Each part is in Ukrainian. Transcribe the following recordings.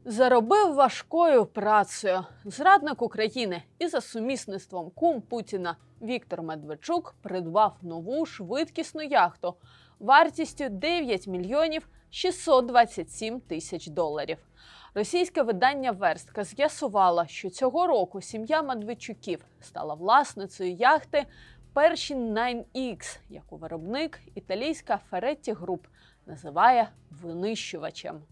Заробив важкою працею. Зрадник України і за сумісництвом кум Путіна Віктор Медведчук придбав нову швидкісну яхту вартістю 9 мільйонів 627 тисяч доларів. Російське видання «Верстка» з'ясувало, що цього року сім'я Медведчуків стала власницею яхти Pershing 9X, яку виробник італійська Ferretti Group називає винищувачем.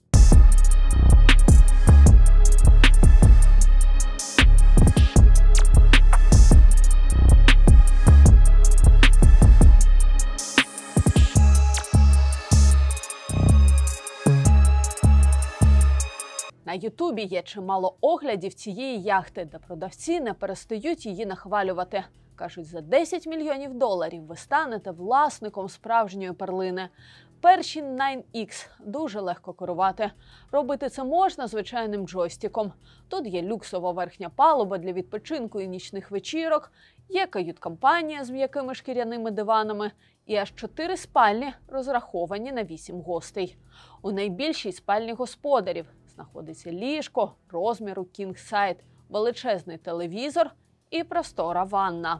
На Ютубі є чимало оглядів цієї яхти, де продавці не перестають її нахвалювати. Кажуть, за 10 мільйонів доларів ви станете власником справжньої перлини. Pershing 9X дуже легко керувати. Робити це можна звичайним джойстиком. Тут є люксова верхня палуба для відпочинку і нічних вечірок, є кают-компанія з м'якими шкіряними диванами і аж 4 спальні, розраховані на 8 гостей. У найбільшій спальні господарів знаходиться ліжко розміру King Size, величезний телевізор і простора ванна.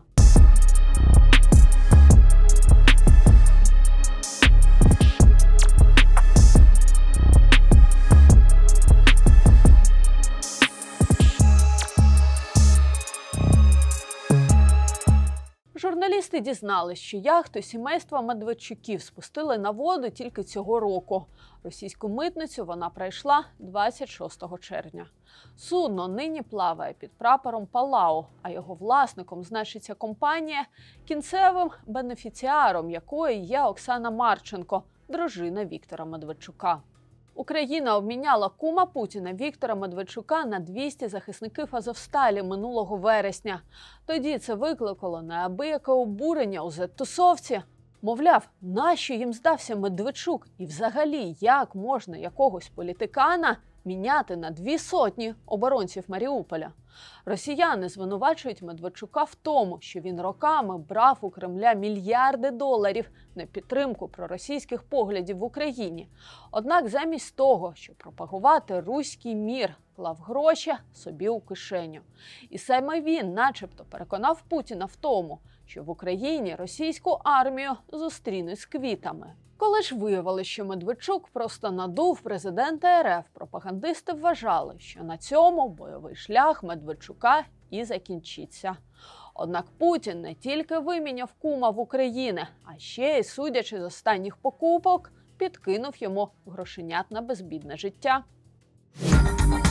Журналісти дізналися, що яхту сімейства Медведчуків спустили на воду тільки цього року. Російську митницю вона пройшла 26 червня. Судно нині плаває під прапором Палау, а його власником значиться компанія, кінцевим бенефіціаром якої є Оксана Марченко, дружина Віктора Медведчука. Україна обміняла кума Путіна Віктора Медведчука на 200 захисників Азовсталі минулого вересня. Тоді це викликало неабияке обурення у зет-тусовці. Мовляв, нащо їм здався Медведчук? І взагалі, як можна якогось політикана міняти на 200 оборонців Маріуполя? Росіяни звинувачують Медведчука в тому, що він роками брав у Кремля мільярди доларів на підтримку проросійських поглядів в Україні. Однак замість того, щоб пропагувати руський мір, клав гроші собі у кишеню. І саме він начебто переконав Путіна в тому, що в Україні російську армію зустрінуть з квітами. Коли ж виявилося, що Медведчук просто надув президента РФ, пропагандисти вважали, що на цьому бойовий шлях Медведчука і закінчиться. Однак Путін не тільки виміняв кума в Україні, а ще й, судячи з останніх покупок, підкинув йому грошенят на безбідне життя.